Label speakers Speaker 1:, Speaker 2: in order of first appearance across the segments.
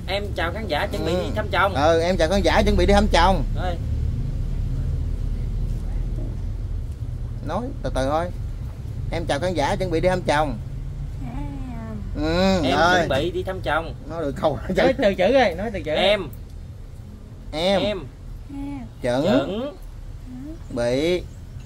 Speaker 1: Em chào khán giả chuẩn bị đi thăm chồng.
Speaker 2: Em chào khán giả chuẩn bị đi thăm chồng.
Speaker 1: Rồi.
Speaker 2: Nói từ từ thôi. Em chào khán giả chuẩn bị đi thăm chồng.
Speaker 1: Em
Speaker 2: rồi.
Speaker 1: chuẩn bị đi thăm chồng.
Speaker 2: Nói được câu.
Speaker 1: Nói từ chữ rồi, nói từ chữ. Em chuẩn
Speaker 2: bị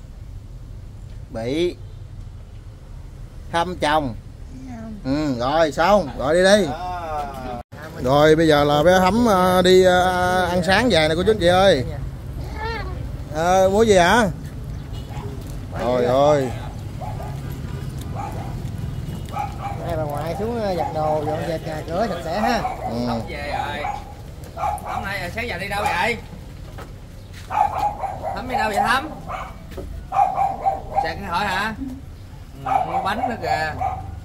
Speaker 2: thăm chồng. Rồi xong, rồi đi đi. Rồi bây giờ là bé Thắm đi ăn sáng về nè cô chú anh chị ơi. Mua gì hả? Rồi rồi.
Speaker 3: Đây bà ngoại xuống giặt đồ dọn dẹp nhà cửa sạch sẽ ha.
Speaker 1: Thắm về rồi. Thắm nay sáng giờ đi đâu vậy? Thắm đi đâu vậy Thắm? Sạc cái hỏi hả? Mua bánh nữa kìa.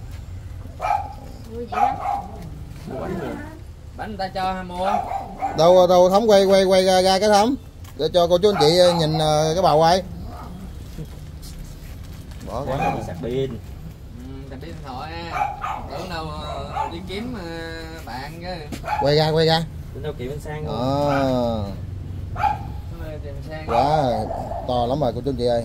Speaker 4: Vui vậy đó.
Speaker 1: Mua bánh gì? Bánh người ta cho hay mua?
Speaker 2: Đâu Thắm quay ra cái Thắm để cho cô chú anh chị nhìn cái bà quay. Bỏ
Speaker 1: cái sạc pin. Sạc pin điện thoại ha. Tưởng đâu đi kiếm bạn chứ.
Speaker 2: Quay ra.
Speaker 1: Tính đâu kịp bánh sang luôn.
Speaker 2: Quá to lắm rồi cô chú anh chị ơi.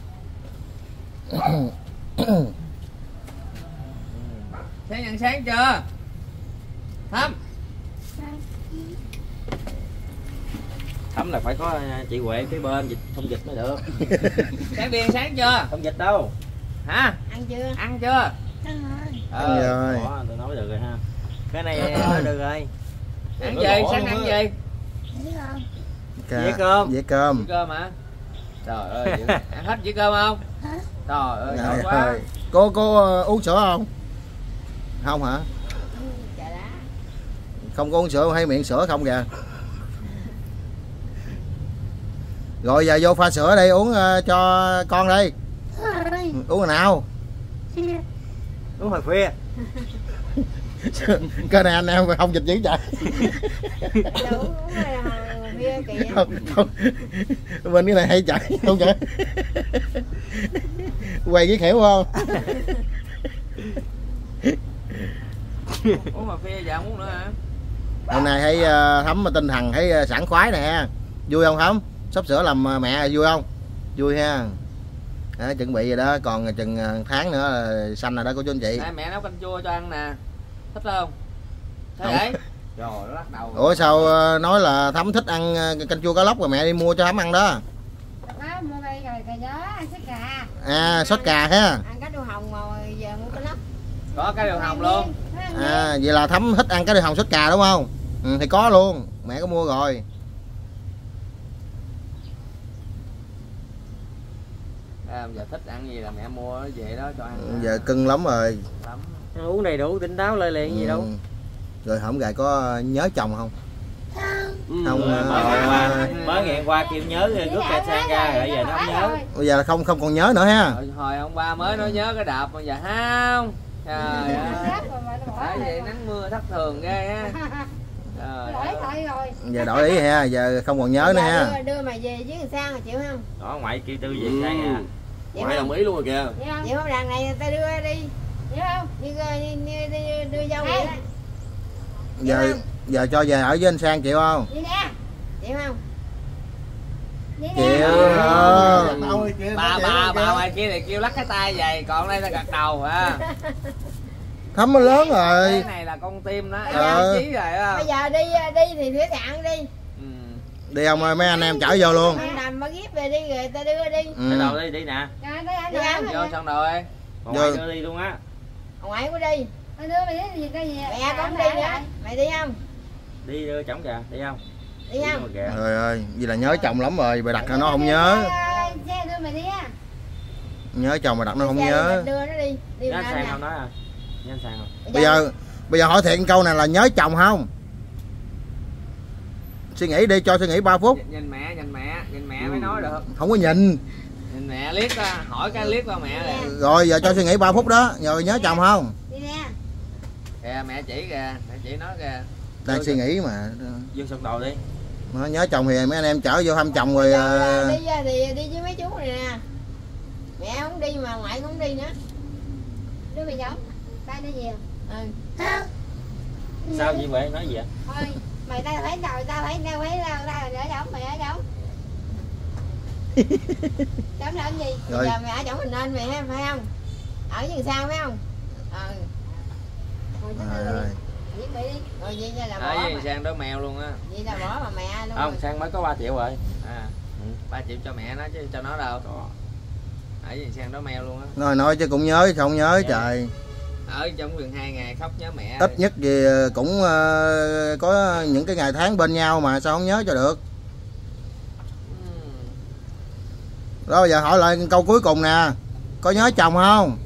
Speaker 1: Sáng ăn sáng chưa? Thắm. Thắm là phải có chị Huệ cái bên thông dịch mới được. Sáng đi ăn sáng chưa? Thông dịch đâu? Hả?
Speaker 4: Ăn chưa?
Speaker 1: Ăn chưa?
Speaker 4: Ăn rồi.
Speaker 2: Rồi.
Speaker 1: Đó, tôi nói được rồi ha. Cái này nói được rồi. Ăn gì? Sáng ăn gì?
Speaker 2: Dĩa
Speaker 1: cơm.
Speaker 2: Dĩa cơm.
Speaker 1: Dĩa cơm hả? Trời ơi, ăn hết dĩa cơm không? Trời ơi, ngon quá.
Speaker 2: Cô uống sữa không? Không hả? Không có uống sữa hay miệng sữa không kìa. Rồi giờ vô pha sữa đi uống cho con đi. Uống rồi nào.
Speaker 1: Uống hồi khuya.
Speaker 2: Cái này anh em không dịch dữ trời. Không. Bên cái này hay chạy không vậy? Quay cái khỉu không?
Speaker 1: Uống cà phê giờ không uống nữa hả?
Speaker 2: Hôm nay thấy Thắm tinh thần thấy sảng khoái nè. Vui không Thắm? Sắp sửa làm mẹ vui không? Vui ha. Đó, chuẩn bị rồi đó, còn chừng tháng nữa là xanh rồi đó cô chú anh chị.
Speaker 1: Đây, mẹ nấu canh chua cho ăn nè. Thích không? Thấy vậy? Rồi nó lắc đầu.
Speaker 2: Ủa sao nói là Thắm thích ăn canh chua cá lóc rồi mẹ đi mua cho Thắm ăn đó.
Speaker 4: Đó, mua đây rồi cà gió, ăn sốt cà.
Speaker 2: Sốt cà ha.
Speaker 4: Ăn cá điêu hồng mà giờ mua cá lóc.
Speaker 1: Có cá điêu hồng luôn.
Speaker 2: Vậy là Thắm thích ăn cá điêu hồng sốt cà đúng không? Thì có luôn, mẹ có mua rồi.
Speaker 1: Giờ thích ăn gì là mẹ mua về đó cho ăn.
Speaker 2: Giờ cưng lắm rồi.
Speaker 1: Ăn uống đầy đủ tỉnh táo lơi liền gì đâu.
Speaker 2: Rồi hổm gài có nhớ chồng không? Không.
Speaker 1: Mới ngày qua kêu nhớ rước cây sang ra rồi giờ nó không nhớ.
Speaker 2: Bây giờ là không còn nhớ nữa ha.
Speaker 1: Hồi hôm qua mới nói nhớ cái đạp mà giờ không. Trời ơi. Tại vậy nắng mưa thất thường ghê ha.
Speaker 2: Giờ đổi ý ha, giờ không còn nhớ nữa ha.
Speaker 4: Đưa mày về với người sang rồi chịu không?
Speaker 1: Đó ngoại kêu tư về sang à.
Speaker 5: Ngoại đồng ý luôn rồi kìa.
Speaker 4: Vậy không đàn này ta đưa đi. Hiểu không? Như đưa dâu vậy đó.
Speaker 2: Giờ cho về ở với anh Sang chịu không?
Speaker 4: Đi nè. Chịu không?
Speaker 2: Chịu.
Speaker 1: Bà ngoài kia thì kêu lắc cái tay vậy, còn đây là gật đầu ha.
Speaker 2: Thắm nó lớn rồi.
Speaker 1: Cái này là con tim đó. Chí rồi đó.
Speaker 4: Bây giờ đi thì thủy thẳng đi.
Speaker 2: Đi không ơi mấy anh em chở vô luôn.
Speaker 4: Nằm mà ghép về đi rồi ta đưa đi.
Speaker 1: Cái đầu đi nè. Vô xong rồi. Còn ngoại đưa đi luôn á.
Speaker 4: Ngoại của đi. Đưa mày đi gì cái gì? Mẹ cũng đi nữa. Mày đi không?
Speaker 1: Đi đưa chồng kìa, đi không?
Speaker 4: Đi không?
Speaker 2: Trời ơi, vì là nhớ chồng lắm rồi, bà đặt nó không nhớ.
Speaker 4: Xe đưa mày đi á.
Speaker 2: Nhớ chồng mà đặt nó không nhớ.
Speaker 4: Đưa nó đi. Đi
Speaker 1: anh Sang không nói à? Anh Sang không?
Speaker 2: Bây giờ hỏi thiệt câu này là nhớ chồng không? Suy nghĩ đi, cho suy nghĩ 3 phút.
Speaker 1: Nhìn mẹ mới nói được.
Speaker 2: Không có nhìn.
Speaker 1: Nhìn mẹ liếc ra, hỏi cái liếc qua mẹ này.
Speaker 2: Rồi giờ cho suy nghĩ 3 phút đó, rồi nhớ chồng không?
Speaker 4: Đi nè.
Speaker 1: Kìa mẹ chỉ kìa, mẹ chỉ nói kìa.
Speaker 2: Đang suy nghĩ mà.
Speaker 1: Vô sông đồ đi.
Speaker 2: Nó nhớ chồng thì mấy anh em chở vô thăm chồng rồi.
Speaker 4: Đi với mấy chú này nè. Mẹ không đi mà ngoại cũng đi nữa. Đưa mày giống. Ba đi về.
Speaker 1: Sao chị Huệ nói gì vậy?
Speaker 4: Thôi mày ta phải đâu, ta phải ở đâu, mày ở đâu? Chấm làm gì? Bây giờ mày ở chỗ mình nên mày phải không? Ở chừng sao phải không? Rồi đi. Rồi vậy là bỏ
Speaker 1: mà. Sang đó mèo luôn á.
Speaker 4: Vậy là bỏ mà mẹ luôn.
Speaker 1: Không, Sang mới có 3 triệu rồi. 3 triệu cho mẹ nó chứ cho nó đâu. Ở Sang đó mèo luôn á.
Speaker 2: Nói chứ cũng nhớ không nhớ trời.
Speaker 1: Ở trong vườn 2 ngày khóc nhớ mẹ.
Speaker 2: Ít nhất gì cũng có những cái ngày tháng bên nhau mà sao không nhớ cho được. Đó bây giờ hỏi lại câu cuối cùng nè. Có nhớ chồng không?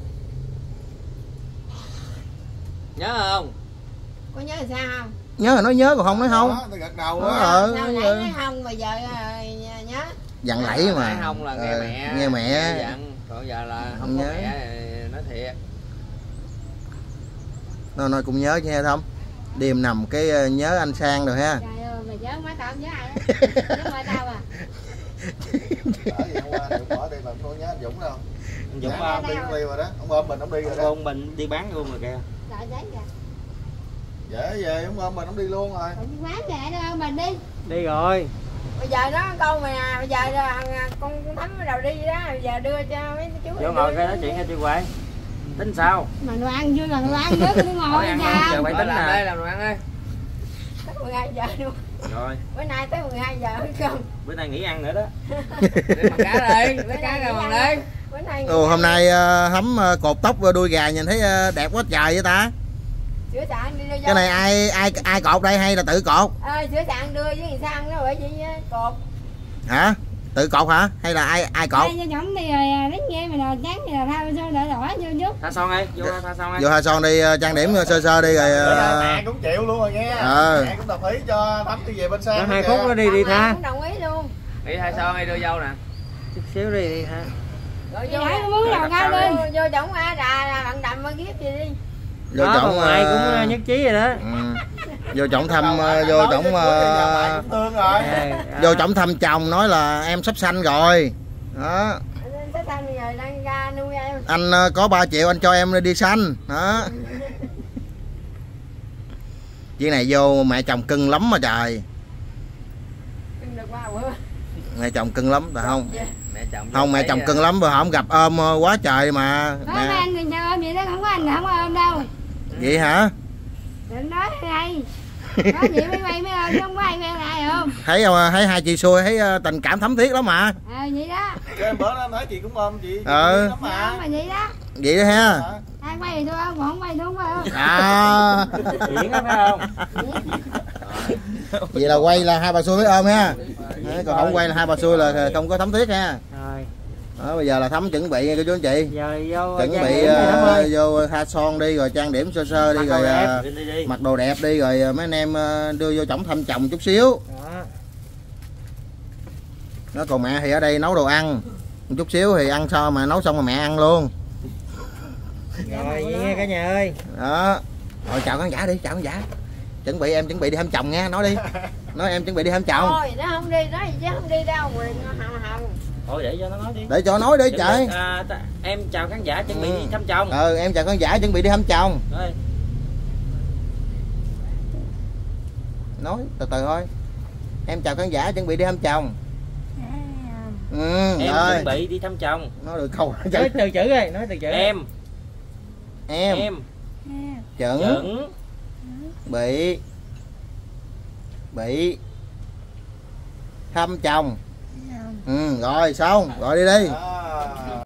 Speaker 1: Nhớ không?
Speaker 4: Có nhớ là sao không?
Speaker 2: Nhớ là nói nhớ còn không nói không.
Speaker 3: Đó, gật đầu đó.
Speaker 4: Sao nói không bây giờ nhớ.
Speaker 2: Dặn lẫy mà.
Speaker 1: Nói không là nghe mẹ.
Speaker 2: Nghe mẹ.
Speaker 1: Dặn. Còn giờ là không nhớ. Có mẹ nói thiệt.
Speaker 2: Nó cũng nhớ chứ không? Đêm nằm cái nhớ anh Sang rồi ha.
Speaker 4: Trời ơi mày nhớ má tao không nhớ ai á. Nhớ má tao à.
Speaker 3: Bỏ đi mà không nhớ anh Dũng đâu.
Speaker 1: Anh Dũng
Speaker 3: ông đi cũng đi rồi đó. Ông ôm mình ông đi rồi đó.
Speaker 1: Ôm mình đi bán luôn rồi kìa.
Speaker 4: Đợi giấy kìa.
Speaker 3: Dễ về ông ôm mình ông đi luôn rồi.
Speaker 4: Còn đi bán mẹ đâu mình đi.
Speaker 1: Đi rồi.
Speaker 4: Bây giờ đó câu mày nè, bây giờ con Thắm bắt đầu đi đó, bây giờ đưa cho mấy chú.
Speaker 1: Vô ngồi cái nói chuyện nghe chị Huệ. Tính sao?
Speaker 4: Mà đồ ăn vui mà đồ ăn nữa cứ ngồi nha.
Speaker 1: Giờ phải tính nè. Làm đồ ăn đi.
Speaker 4: Tới 12 giờ luôn.
Speaker 1: Rồi.
Speaker 4: Bữa nay tới 12 giờ hết không?
Speaker 1: Bữa nay nghỉ ăn nữa đó. Đi bằng cá đi, lấy cá ra bằng đi.
Speaker 4: Bữa nay
Speaker 2: hôm nay Thắm cột tóc đuôi gà nhìn thấy đẹp quá trời vậy ta.
Speaker 4: Sửa sạn đi đưa
Speaker 2: cái này ai cột đây hay là tự cột?
Speaker 4: Sửa sạn đưa với Sang nó bởi vì cột.
Speaker 2: Hả? Tự cột hả? Hay là ai cột?
Speaker 4: Cho nhóm đi rồi đánh nghe mà đồ trắng thì là tha son đỡ đỏ vô chút.
Speaker 1: Tha son đi, vô tha son đi.
Speaker 2: Vô tha son đi trang điểm sơ sơ đi rồi.
Speaker 3: Mẹ cũng chịu luôn rồi nghe. Mẹ cũng đồng ý cho Thắm đi về bên Sang.
Speaker 1: 2 phút nó đi tha.
Speaker 4: Cũng đồng ý luôn.
Speaker 1: Đi tha son đi đưa dâu nè. Chút xíu đi tha.
Speaker 4: Rồi vô muốn đầu cao lên. Vô chổng là bạn đầm mà ghép gì đi.
Speaker 2: Vô chổng
Speaker 1: ai cũng nhất trí rồi đó.
Speaker 2: Vô chổng thăm vô chổng thăm chồng nói là em sắp sanh rồi đó. Anh có 3 triệu anh cho em đi sanh đó. Chuyện này vô mẹ chồng cưng lắm mà trời. Mẹ chồng cưng lắm phải không? Không mẹ chồng cưng lắm, bữa không gặp ôm quá trời mà.
Speaker 4: Mẹ anh thì cho ôm vậy đó, không có anh không ôm đâu.
Speaker 2: Vậy hả?
Speaker 4: Đừng nói hay. Có gì mấy ôm chứ không có ai quen ai không?
Speaker 2: Thấy hai chị xui thấy tình cảm thấm thiết lắm mà.
Speaker 4: Vậy đó.
Speaker 3: Cái bữa đó nói chị cũng ôm chị.
Speaker 2: Lắm
Speaker 4: mà vậy đó.
Speaker 2: Vậy đó ha.
Speaker 4: Ai quay thì tôi ôm, còn không quay tôi không phải không?
Speaker 1: Diễn đó phải không?
Speaker 2: Vậy là quay là hai bà xui mới ôm ha. Còn không quay là hai bà xui là không có thấm thiết ha.
Speaker 1: Rồi.
Speaker 2: Đó, bây giờ là Thắm chuẩn bị nha cô chú anh chị.
Speaker 1: Giờ vô
Speaker 2: chuẩn bị vô tha son đi rồi trang điểm sơ sơ đi rồi mặc đồ đẹp đi rồi mấy anh em đưa vô chổng thăm chồng chút xíu. Nó còn mẹ thì ở đây nấu đồ ăn. Một chút xíu thì ăn sao mà nấu xong mà mẹ ăn luôn.
Speaker 1: Rồi vậy nghe cả nhà ơi.
Speaker 2: Đó. Rồi chào khán giả đi, chào khán giả. Em chuẩn bị đi thăm chồng nha, nói đi. Nói em chuẩn bị đi thăm chồng.
Speaker 4: Thôi, nó không đi, nó chứ không đi đâu, quyền nó hồng.
Speaker 1: Thôi để cho nó nói đi.
Speaker 2: Để cho nói đi trời.
Speaker 1: Em chào khán giả chuẩn bị đi thăm chồng.
Speaker 2: Em chào khán giả chuẩn bị đi thăm chồng.
Speaker 1: Rồi.
Speaker 2: Nói từ từ thôi. Em chào khán giả chuẩn bị đi thăm chồng.
Speaker 1: Em
Speaker 2: rồi.
Speaker 1: chuẩn bị đi thăm chồng.
Speaker 2: Nói được câu.
Speaker 1: Nói từ chữ đi, nói từ chữ. Em
Speaker 2: chuẩn bị thăm chồng. Rồi xong, rồi đi.